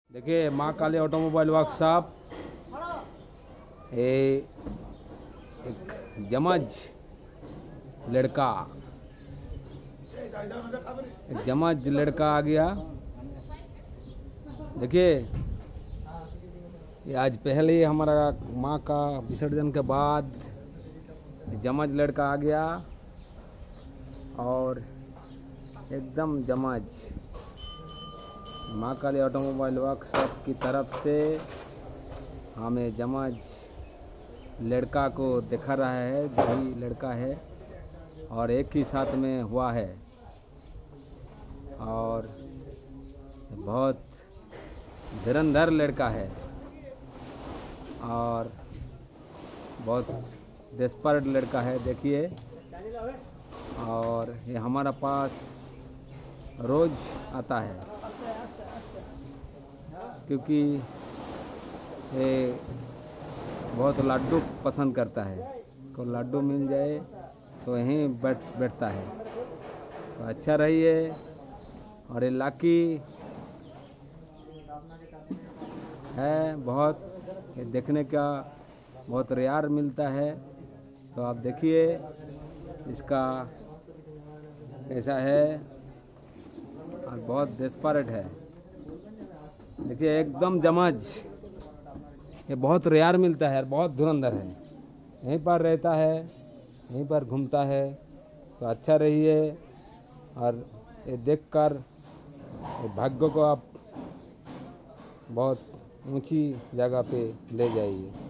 देखिए माँ काली automobile workshop. ये एक जमज लड़का आ गया। देखिए ये आज पहले ही हमारा माँ का विसर्जन के बाद जमज लड़का आ गया और एकदम जमज माँ काली ऑटोमोबाइल वर्कशॉप की तरफ से हमें जमज लड़का को दिखा रहा है। भी लड़का है और एक ही साथ में हुआ है और बहुत धुरंधर लड़का है और बहुत डेस्परेट लड़का है। देखिए और ये हमारा पास रोज़ आता है क्योंकि ये बहुत लड्डू पसंद करता है। इसको लड्डू मिल जाए तो यहीं बैठता है। तो अच्छा रहिए। और ये लाकी है बहुत, ये देखने का बहुत रेयर मिलता है। तो आप देखिए इसका ऐसा है और बहुत डेस्परेट है। देखिए एकदम जमज, ये बहुत रेयर मिलता है और बहुत धुरंधर है। यहीं पर रहता है, यहीं पर घूमता है। तो अच्छा रहिए और ये देखकर भाग्य को आप बहुत ऊंची जगह पे ले जाइए।